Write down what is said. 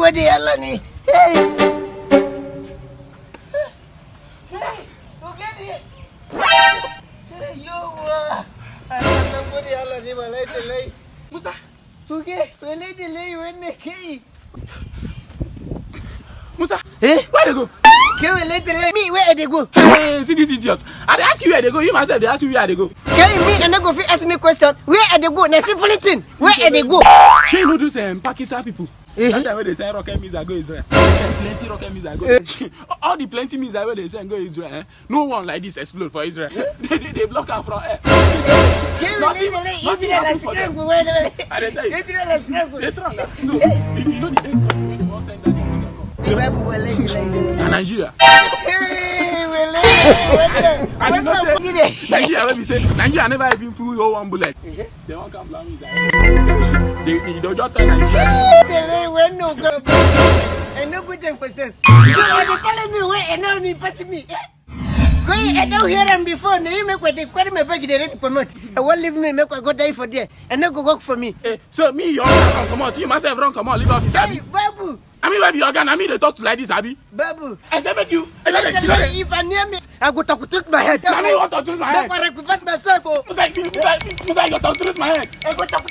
Nobody alone. Hey. Musa. Okay, we let the lay when the key. Musa, where they go? Can we let the lay me where they go? Hey, see this idiot. I ask you where they go. You myself, they ask me where they go. Can you me and I go ask me question? Where are they go? Now simple thing. Where are they go? She know those Pakistan people. That time when they send rocket missiles go Israel. They send plenty rocket missiles go. All the plenty missiles where they send go Israel. No one like this explode for Israel. they block her from air. Nothing happen for them. I tell you. They strong. So you know the next country they won't send that Nigeria. I did not say Nigeria. When we say Nigeria never even flew your one bullet. They won't come blow me. They just tell Nigeria. They went no go. And no good emphasis. So they telling me where and now me passing me. Go and don't hear them before. Now you make what they call me back. They didn't promote. I won't leave me. Make I go die for there and not go work for me. So me, you all come out. You must have run. Come on, leave office. Hey, Babu. I mean, where be organ? I mean, they talk to like this, Abi. Babu. I said, make you. If I near me, I go talk to my head. I mean, what to my head? That's what I prevent myself. Musa, you talk to my head. I go talk